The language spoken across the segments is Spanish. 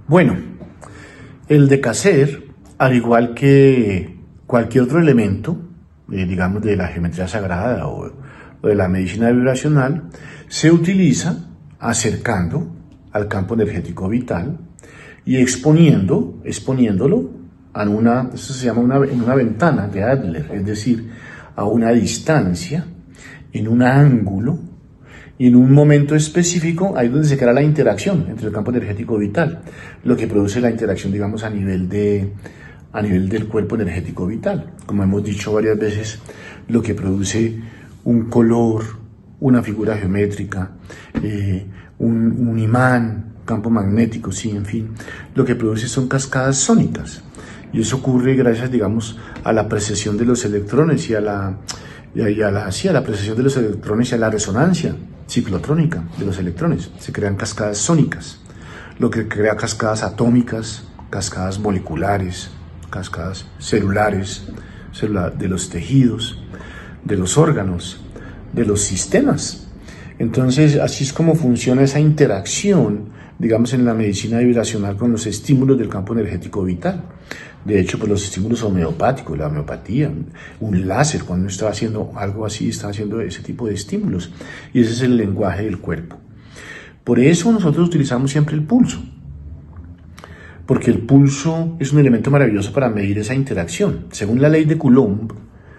Bueno, el decaser, al igual que cualquier otro elemento, digamos de la geometría sagrada o de la medicina vibracional, se utiliza acercando al campo energético vital y exponiéndolo en eso se llama en una ventana de Adler, es decir, a una distancia, en un ángulo, y en un momento específico, ahí es donde se crea la interacción entre el campo energético vital, lo que produce la interacción, digamos, a nivel del cuerpo energético vital. Como hemos dicho varias veces, lo que produce un color, una figura geométrica, un imán, campo magnético, sí, en fin, lo que produce son cascadas sónicas. Y eso ocurre gracias, digamos, a la precesión de los electrones y a la precesión de los electrones y a la resonancia ciclotrónica de los electrones. Se crean cascadas sónicas, lo que crea cascadas atómicas, cascadas moleculares, cascadas celulares, de los tejidos, de los órganos, de los sistemas. Entonces, así es como funciona esa interacción, digamos, en la medicina vibracional con los estímulos del campo energético vital. De hecho, pues los estímulos homeopáticos, la homeopatía, un láser, cuando uno está haciendo algo así, está haciendo ese tipo de estímulos. Y ese es el lenguaje del cuerpo. Por eso nosotros utilizamos siempre el pulso. Porque el pulso es un elemento maravilloso para medir esa interacción. Según la ley de Coulomb,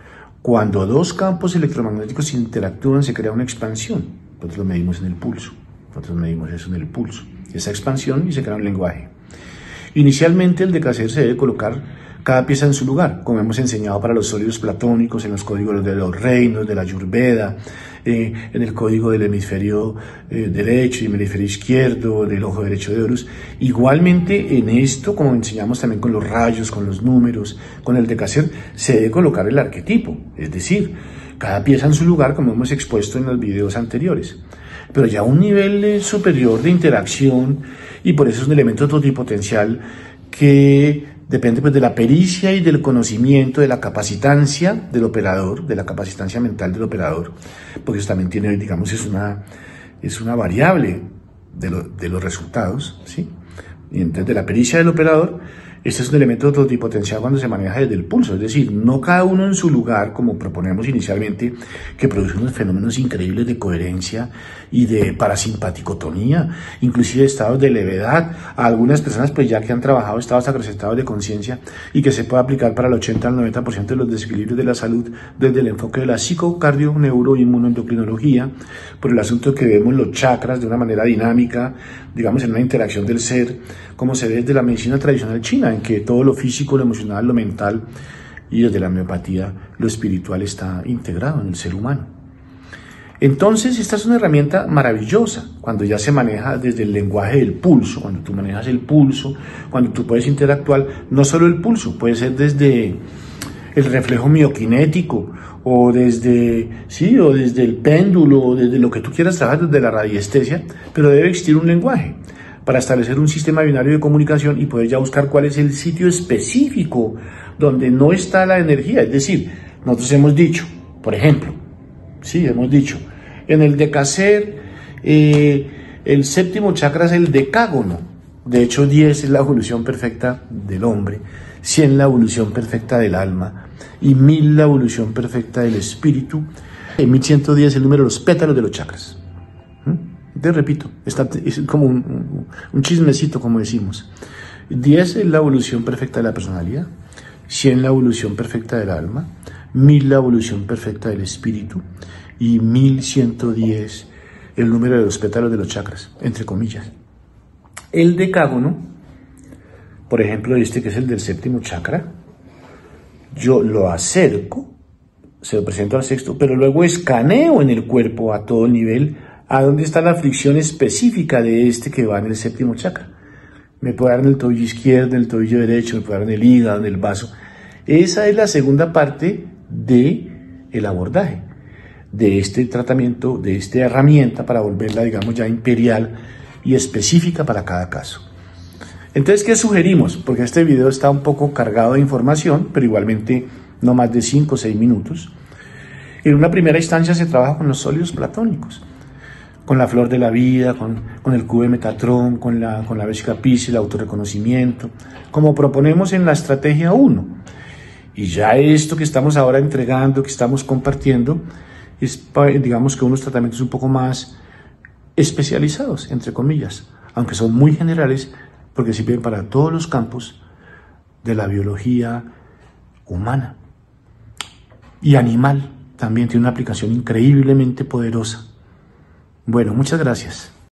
cuando dos campos electromagnéticos interactúan, se crea una expansión. Nosotros lo medimos en el pulso. Nosotros medimos eso en el pulso. Esa expansión y se crea un lenguaje. Inicialmente el decaser se debe colocar cada pieza en su lugar, como hemos enseñado para los sólidos platónicos, en los códigos de los reinos, de la Ayurveda, en el código del hemisferio derecho y el hemisferio izquierdo, del ojo derecho de Horus. Igualmente en esto, como enseñamos también con los rayos, con los números, con el decaser, se debe colocar el arquetipo, es decir, cada pieza en su lugar, como hemos expuesto en los videos anteriores. Pero ya a un nivel superior de interacción, y por eso es un elemento totipotencial que depende pues de la pericia y del conocimiento, de la capacitancia del operador, de la capacitancia mental del operador, porque eso también tiene, digamos, es una variable de los resultados, ¿sí? Y entonces de la pericia del operador, este es un elemento totipotencial cuando se maneja desde el pulso, es decir, no cada uno en su lugar, como proponemos inicialmente, que produce unos fenómenos increíbles de coherencia y de parasimpaticotonía, inclusive estados de levedad, a algunas personas pues ya que han trabajado estados acrecentados de conciencia y que se puede aplicar para el 80 al 90% de los desequilibrios de la salud desde el enfoque de la psicocardio, neuro, inmunoendocrinología, por el asunto que vemos los chakras de una manera dinámica, digamos en una interacción del ser, como se ve desde la medicina tradicional china, en que todo lo físico, lo emocional, lo mental y desde la homeopatía, lo espiritual está integrado en el ser humano. Entonces, esta es una herramienta maravillosa cuando ya se maneja desde el lenguaje del pulso, cuando tú manejas el pulso, cuando tú puedes interactuar, no solo el pulso, puede ser desde el reflejo mioquinético, o desde el péndulo, o desde lo que tú quieras trabajar, desde la radiestesia, pero debe existir un lenguaje para establecer un sistema binario de comunicación y poder ya buscar cuál es el sitio específico donde no está la energía. Es decir, nosotros hemos dicho, por ejemplo, en el decaser, el séptimo chakra es el decágono. De hecho, 10 es la evolución perfecta del hombre, 100 la evolución perfecta del alma y 1000 la evolución perfecta del espíritu. 1110 es el número de los pétalos de los chakras. Te repito, es como un chismecito, como decimos. 10 es la evolución perfecta de la personalidad, 100 la evolución perfecta del alma, 1000 la evolución perfecta del espíritu y 1110 el número de los pétalos de los chakras, entre comillas. El decágono, por ejemplo, que es el del séptimo chakra, yo lo acerco, se lo presento al sexto, pero luego escaneo en el cuerpo a todo nivel a dónde está la fricción específica de que va en el séptimo chakra. Me puede dar en el tobillo izquierdo, en el tobillo derecho, me puede dar en el hígado, en el vaso. Esa es la segunda parte del abordaje, de este tratamiento, de esta herramienta para volverla, digamos, ya imperial y específica para cada caso. Entonces, ¿qué sugerimos? Porque este video está un poco cargado de información, pero igualmente no más de 5 o 6 minutos. En una primera instancia se trabaja con los sólidos platónicos, con la flor de la vida, con el cubo de Metatron, con la vesícula Piscis, el autorreconocimiento, como proponemos en la estrategia 1. Y ya esto que estamos ahora entregando, que estamos compartiendo, es, digamos que unos tratamientos un poco más especializados, entre comillas, aunque son muy generales, porque sirven para todos los campos de la biología humana y animal. También tiene una aplicación increíblemente poderosa. Bueno, muchas gracias.